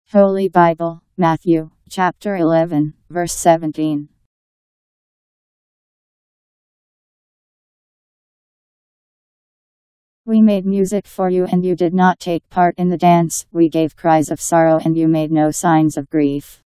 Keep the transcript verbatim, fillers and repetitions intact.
Holy Bible, Matthew, chapter eleven, verse seventeen. We made music for you and you did not take part in the dance, we gave cries of sorrow and you made no signs of grief.